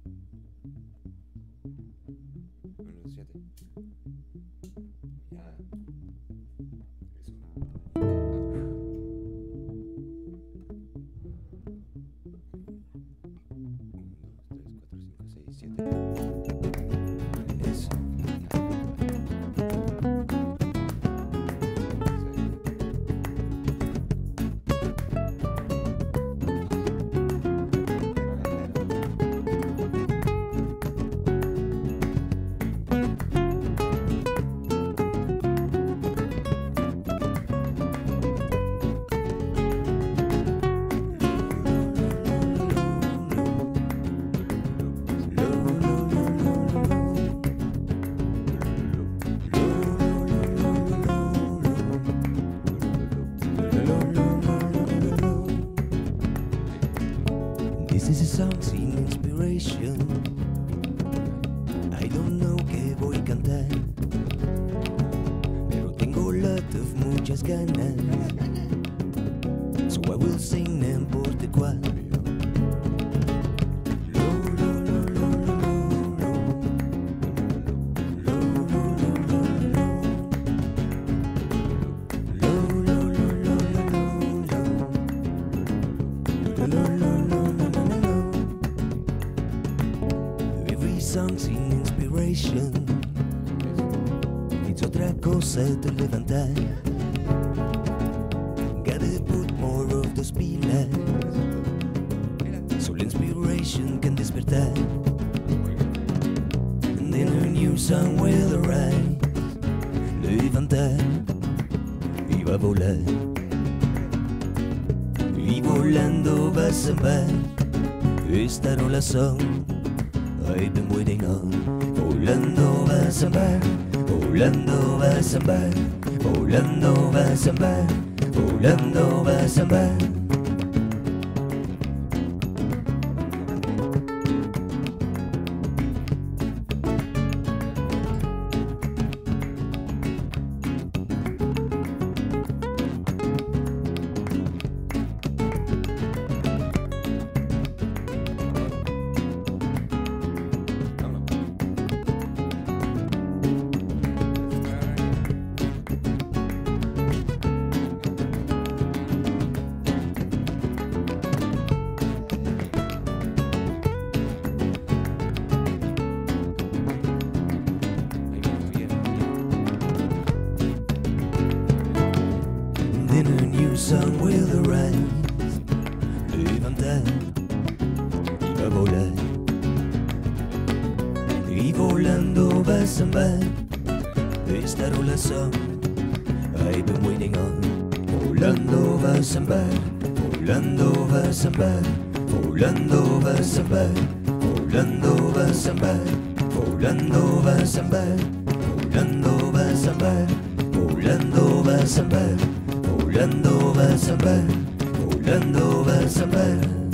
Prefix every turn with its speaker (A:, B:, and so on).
A: 1, 7. Ya. Eso. 1, 2, 3, 4, 5, 6, 7. Eso.
B: This is a song sin inspiration. I don't know qué voy a cantar, pero tengo muchas ganas. So I will sing them por de cual. Every song sin inspiration, it's otra cosa de levantar. Gotta put more of those pilas, so inspiration can despertar. And then a new song will arise. Levantar y va a volar, y volando va a sambar. Esta rola son I've been waiting on. Volando va a sambar, volando va a sambar, volando va a sambar, volando va a sambar. Then a new song will arise. Levantar y va a volar, y volando va a sambar. Esta rola son I've been waiting on. Volando va a sambar, volando va a sambar, volando va a sambar, volando va a sambar, volando va a sambar, volando va a sambar, volando va a sambar. Volando va a sambar, volando va a sambar.